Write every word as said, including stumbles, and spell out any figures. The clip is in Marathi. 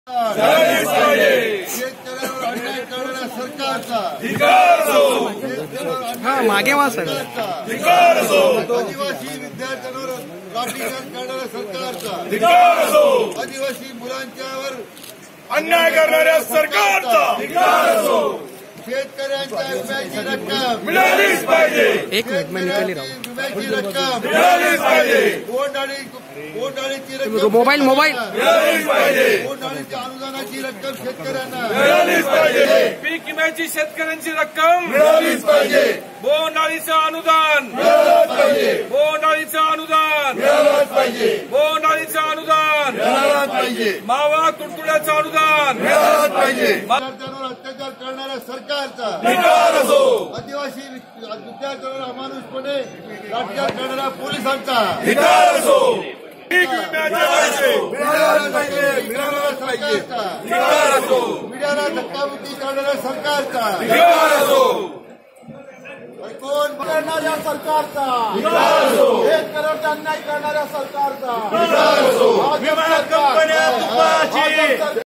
शेतकऱ्यावर अन्याय करणाऱ्या सरकारचा हा मागे वाचा आदिवासी विद्यार्थ्यांवर लाठीचार्ज करणाऱ्या सरकारचा आदिवासी मुलांच्यावर अन्याय करणाऱ्या सरकारचा शेतकऱ्यांच्या विम्याची रक्कम मिळालीच पाहिजे. एक मिनिट मी निकाली राहू विम्याची रक्कम मिळालीच पाहिजे. बोंडआळी बोंडआळीची रक्कम मोबाईल मोबाईल मिळालीच पाहिजे. बोंडआळीच्या अनुदानाची रक्कम शेतकऱ्यांना मिळालीच पाहिजे. पीक विम्याची शेतकऱ्यांची रक्कम मिळालीच पाहिजे. बोंडआळीचं अनुदान मिळालंच पाहिजे. बोंडआळीचं अनुदान मिळालंच पाहिजे. बोंडआळीचं अनुदान मिळालंच पाहिजे. मावा तुडतुड्याचं अनुदान मिळालंच पाहिजे. विद्यार्थ्यांवर अत्याचार करणाऱ्या सरकारचा धिक्कार असो. आदिवासी विद्यार्थ्यांवर अमानुषपणे लाठीचार्ज करणाऱ्या पोलिसांचा धिक्कार असो. पीक विम्याचे पैसे मिळालंच पाहिजे. मिळालंच पाहिजे. धिक्कार असो. मीडियाला धक्काबुक्की करणाऱ्या सरकारचा धिक्कार असो. कोण करणाऱ्या सरकारचा शेतकऱ्यांचा अन्याय करणाऱ्या सरकारचा विमा कंपन्या तुपाची